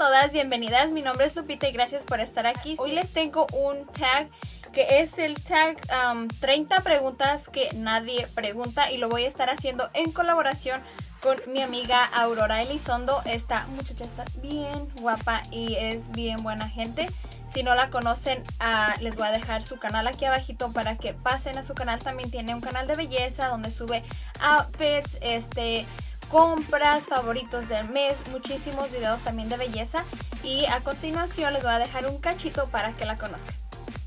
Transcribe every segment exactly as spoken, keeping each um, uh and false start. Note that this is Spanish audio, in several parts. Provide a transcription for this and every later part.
todas, bienvenidas, mi nombre es Lupita y gracias por estar aquí. Hoy les tengo un tag que es el tag um, treinta preguntas que nadie pregunta y lo voy a estar haciendo en colaboración con mi amiga Aurora Elizondo. Esta muchacha está bien guapa y es bien buena gente. Si no la conocen, uh, les voy a dejar su canal aquí abajito para que pasen a su canal. También tiene un canal de belleza donde sube outfits, este... compras, favoritos del mes, muchísimos videos también de belleza. Y a continuación les voy a dejar un cachito para que la conozcan.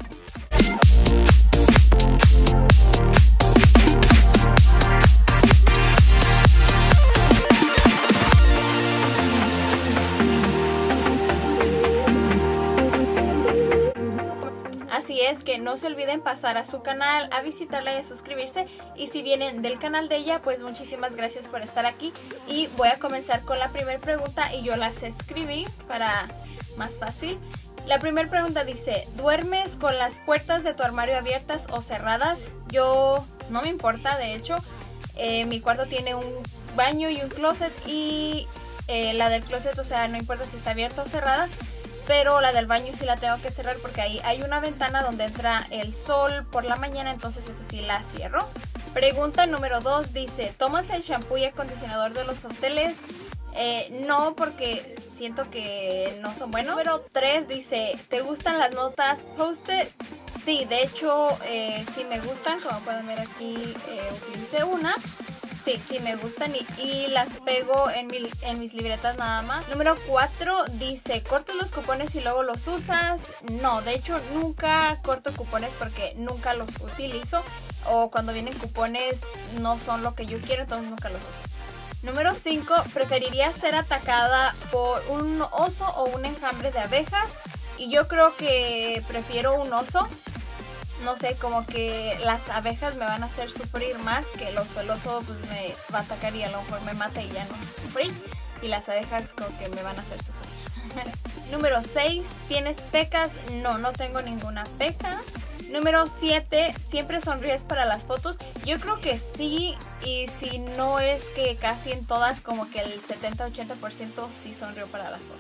Así es que no se olviden pasar a su canal, a visitarla y a suscribirse. Y si vienen del canal de ella, pues muchísimas gracias por estar aquí. Y voy a comenzar con la primera pregunta y yo las escribí para más fácil. La primera pregunta dice, ¿duermes con las puertas de tu armario abiertas o cerradas? Yo no me importa, de hecho. Eh, mi cuarto tiene un baño y un closet y eh, la del closet, o sea, no importa si está abierta o cerrada. Pero la del baño sí la tengo que cerrar porque ahí hay una ventana donde entra el sol por la mañana, entonces esa sí la cierro. Pregunta número dos dice, ¿tomas el shampoo y acondicionador de los hoteles? Eh, no, porque siento que no son buenos. Número tres dice, ¿te gustan las notas post-it? Sí, de hecho eh, sí me gustan, como pueden ver aquí eh, utilicé una. Sí, sí me gustan y, y las pego en, mi, en mis libretas nada más. Número cuatro dice, ¿cortas los cupones y luego los usas? No, de hecho nunca corto cupones porque nunca los utilizo. O cuando vienen cupones no son lo que yo quiero, entonces nunca los uso. Número cinco, ¿preferirías ser atacada por un oso o un enjambre de abejas? Y yo creo que prefiero un oso. No sé, como que las abejas me van a hacer sufrir más que el oso. El oso pues me va a atacar y a lo mejor me mata y ya no sufrí. Y las abejas como que me van a hacer sufrir. Número seis, ¿tienes pecas? No, no tengo ninguna peca. Número siete, ¿siempre sonríes para las fotos? Yo creo que sí, y si no es que casi en todas, como que el setenta a ochenta por ciento sí sonrío para las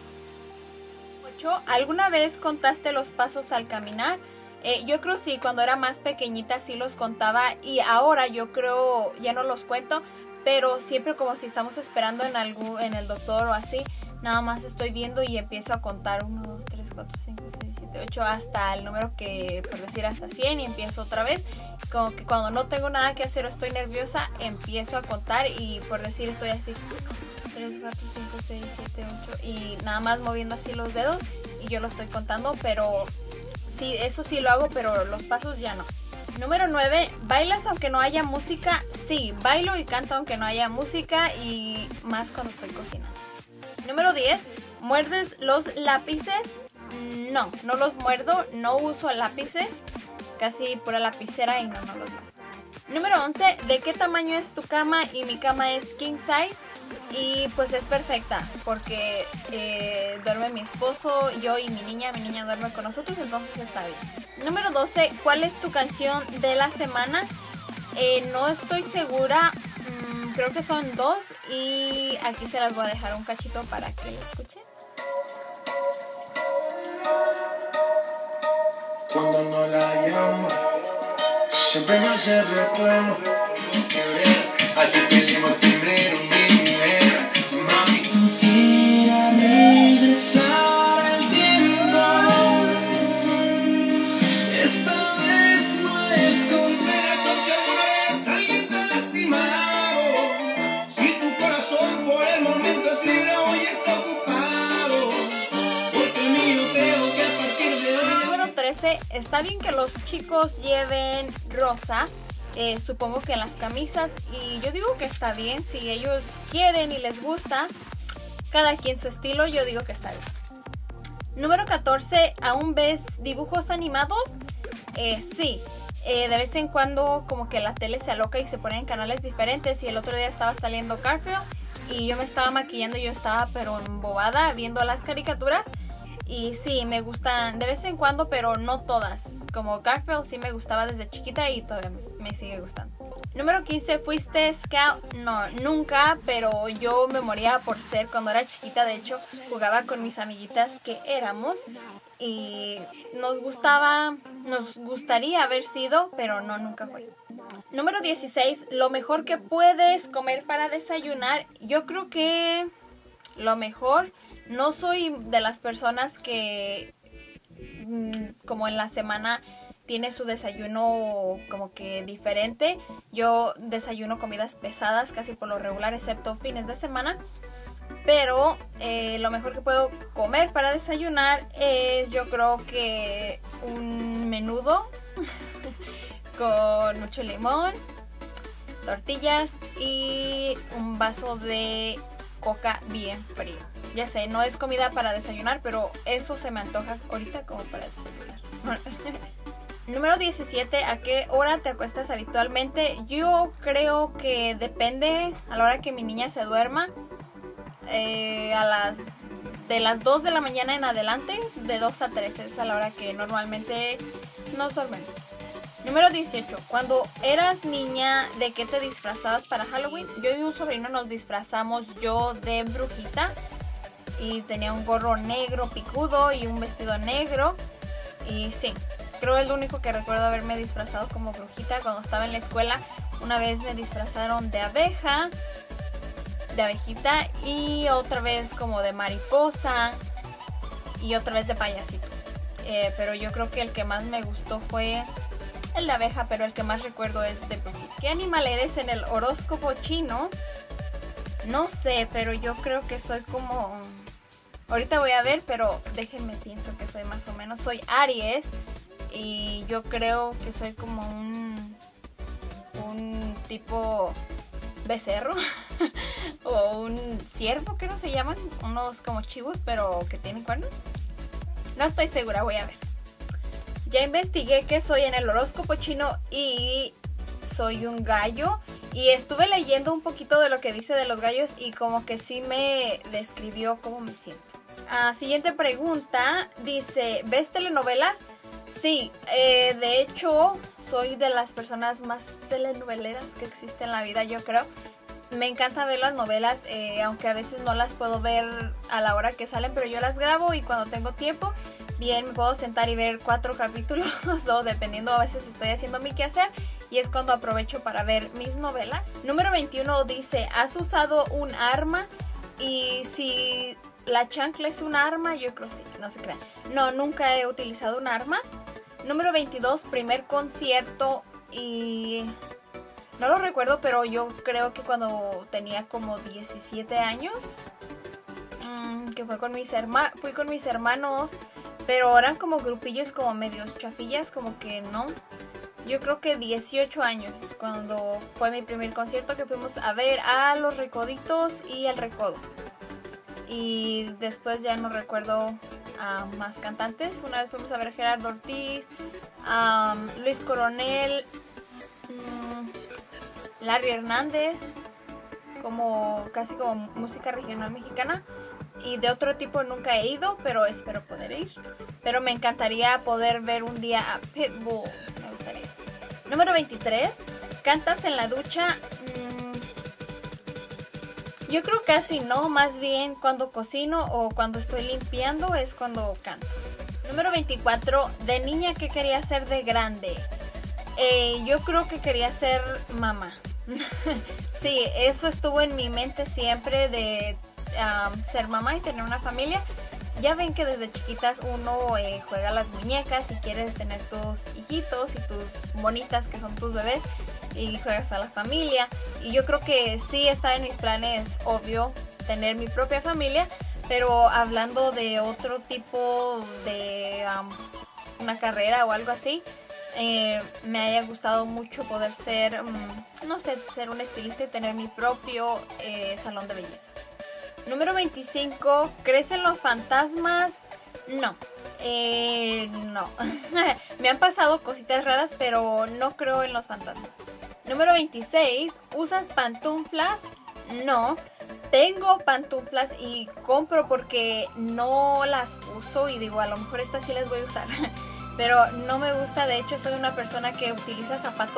fotos. ocho, ¿alguna vez contaste los pasos al caminar? Eh, yo creo sí, cuando era más pequeñita sí los contaba y ahora yo creo ya no los cuento, pero siempre como si estamos esperando en algún, en el doctor o así, nada más estoy viendo y empiezo a contar uno, dos, tres, cuatro, cinco, seis, siete, ocho hasta el número que, por decir hasta cien y empiezo otra vez. Como que cuando no tengo nada que hacer o estoy nerviosa, empiezo a contar y por decir estoy así tres, cuatro, cinco, seis, siete, ocho y nada más moviendo así los dedos y yo lo estoy contando, pero... sí, eso sí lo hago, pero los pasos ya no. Número nueve, ¿bailas aunque no haya música? Sí, bailo y canto aunque no haya música y más cuando estoy cocinando. Número diez, ¿muerdes los lápices? No, no los muerdo, no uso lápices, casi pura lapicera y no, no los muerdo. Número once, ¿de qué tamaño es tu cama? Y mi cama es king size. Y pues es perfecta porque eh, duerme mi esposo, yo y mi niña. Mi niña duerme con nosotros, entonces está bien. Número doce, ¿cuál es tu canción de la semana? Eh, no estoy segura, mmm, creo que son dos y aquí se las voy a dejar un cachito para que la escuchen. Cuando no la llamo, siempre me hace reclamo. Así peleamos primero, mi mujer. Mami, quisiera regresar el tiempo. Esta vez no es completo. Si alguna vez alguien te ha lastimado, si tu corazón por el momento es libre, hoy está ocupado. Porque el mío creo que a partir de hoy. Número trece, ¿está bien que los chicos lleven rosa? Eh, supongo que en las camisas y yo digo que está bien, si ellos quieren y les gusta, cada quien su estilo, yo digo que está bien. Número catorce, ¿aún ves dibujos animados? Eh, sí, eh, de vez en cuando como que la tele se aloca y se pone en canales diferentes y el otro día estaba saliendo Garfield y yo me estaba maquillando y yo estaba pero embobada viendo las caricaturas. Y sí, me gustan de vez en cuando, pero no todas. Como Garfield sí me gustaba desde chiquita y todavía me, me sigue gustando. Número quince, ¿fuiste scout? No, nunca, pero yo me moría por ser. Cuando era chiquita, de hecho, jugaba con mis amiguitas que éramos y nos gustaba, nos gustaría haber sido, pero no, nunca fue. Número dieciséis, lo mejor que puedes comer para desayunar. Yo creo que lo mejor, no soy de las personas que como en la semana tiene su desayuno como que diferente. Yo desayuno comidas pesadas casi por lo regular, excepto fines de semana. Pero eh, lo mejor que puedo comer para desayunar es, yo creo que un menudo con mucho limón, tortillas y un vaso de coca bien frío. Ya sé, no es comida para desayunar, pero eso se me antoja ahorita como para desayunar. Número diecisiete, ¿a qué hora te acuestas habitualmente? Yo creo que depende a la hora que mi niña se duerma. Eh, a las de las dos de la mañana en adelante, de dos a tres es a la hora que normalmente nos dormimos. Número dieciocho, cuando eras niña, ¿de qué te disfrazabas para Halloween? Yo y un sobrino nos disfrazamos, yo de brujita y tenía un gorro negro picudo y un vestido negro y sí, creo es lo único que recuerdo haberme disfrazado como brujita. Cuando estaba en la escuela una vez me disfrazaron de abeja, de abejita y otra vez como de mariposa y otra vez de payasito. Eh, pero yo creo que el que más me gustó fue el de abeja, pero el que más recuerdo es de brujita. ¿Qué animal eres en el horóscopo chino? No sé, pero yo creo que soy como... Ahorita voy a ver, pero déjenme pienso que soy más o menos. Soy Aries y yo creo que soy como un... un tipo becerro o un ciervo, que no se llaman, unos como chivos pero que tienen cuernos. No estoy segura, voy a ver. Ya investigué que soy en el horóscopo chino y soy un gallo. Y estuve leyendo un poquito de lo que dice de los gallos y como que sí me describió cómo me siento. Ah, siguiente pregunta, dice, ¿ves telenovelas? Sí, eh, de hecho soy de las personas más telenoveleras que existe en la vida, yo creo. Me encanta ver las novelas, eh, aunque a veces no las puedo ver a la hora que salen, pero yo las grabo y cuando tengo tiempo, bien me puedo sentar y ver cuatro capítulos o dependiendo, a veces estoy haciendo mi quehacer y es cuando aprovecho para ver mis novelas. Número veintiuno dice, ¿has usado un arma? Y si la chancla es un arma, yo creo sí, no se crean. No, nunca he utilizado un arma. Número veintidós, primer concierto y... no lo recuerdo, pero yo creo que cuando tenía como diecisiete años, mmm, que fue con mis hermanos, fui con mis hermanos, pero eran como grupillos como medios chafillas, como que no. Yo creo que dieciocho años, cuando fue mi primer concierto que fuimos a ver a Los Recoditos y El Recodo. Y después ya no recuerdo a más cantantes. Una vez fuimos a ver a Gerardo Ortiz, um, Luis Coronel, um, Larry Hernández, como casi como música regional mexicana. Y de otro tipo nunca he ido, pero espero poder ir. Pero me encantaría poder ver un día a Pitbull. Me gustaría. Número veintitrés. ¿Cantas en la ducha? Mm, yo creo casi no. Más bien cuando cocino o cuando estoy limpiando es cuando canto. Número veinticuatro. ¿De niña qué quería ser de grande? Eh, yo creo que quería ser mamá. Sí, eso estuvo en mi mente siempre de... Um, ser mamá y tener una familia. Ya ven que desde chiquitas uno eh, juega a las muñecas y quieres tener tus hijitos y tus monitas que son tus bebés y juegas a la familia. Y yo creo que sí está en mis planes, obvio, tener mi propia familia, pero hablando de otro tipo de um, una carrera o algo así, eh, me haya gustado mucho poder ser, um, no sé, ser un estilista y tener mi propio eh, salón de belleza. Número veinticinco, ¿crees en los fantasmas? No, eh, no. Me han pasado cositas raras, pero no creo en los fantasmas. Número veintiséis, ¿usas pantuflas? No, tengo pantuflas y compro porque no las uso y digo, a lo mejor estas sí las voy a usar. Pero no me gusta, de hecho soy una persona que utiliza zapatos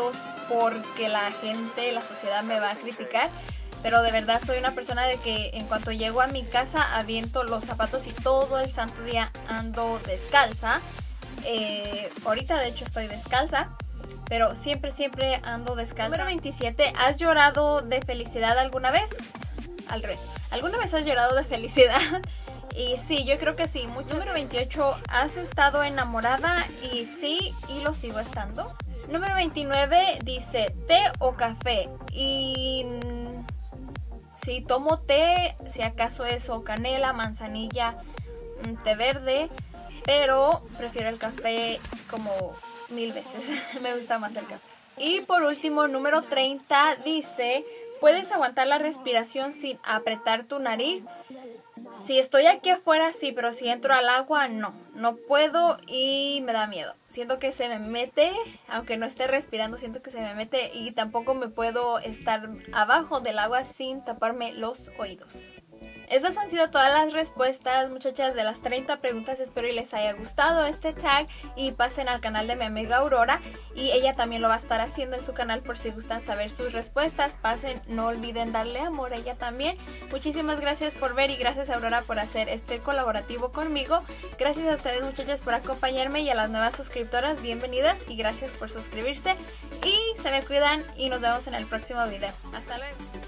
porque la gente, la sociedad me va a criticar. Pero de verdad soy una persona de que en cuanto llego a mi casa aviento los zapatos y todo el santo día ando descalza. Eh, ahorita de hecho estoy descalza, pero siempre, siempre ando descalza. Número veintisiete, ¿has llorado de felicidad alguna vez? Al revés, ¿alguna vez has llorado de felicidad? Y sí, yo creo que sí. Mucho. Número veintiocho, ¿has estado enamorada? Y sí, y lo sigo estando. Número veintinueve dice, ¿té o café? Y sí, tomo té, si acaso es o canela, manzanilla, té verde, pero prefiero el café como mil veces. Me gusta más el café. Y por último, número treinta dice, ¿puedes aguantar la respiración sin apretar tu nariz? Si estoy aquí afuera, sí, pero si entro al agua, no. No puedo y me da miedo. Siento que se me mete, aunque no esté respirando, siento que se me mete y tampoco me puedo estar abajo del agua sin taparme los oídos. Estas han sido todas las respuestas, muchachas, de las treinta preguntas. Espero y les haya gustado este tag y pasen al canal de mi amiga Aurora y ella también lo va a estar haciendo en su canal por si gustan saber sus respuestas. Pasen, no olviden darle amor a ella también. Muchísimas gracias por ver y gracias, Aurora, por hacer este colaborativo conmigo. Gracias a ustedes, muchachas, por acompañarme y a las nuevas suscriptoras, bienvenidas y gracias por suscribirse. Y se me cuidan y nos vemos en el próximo video. Hasta luego.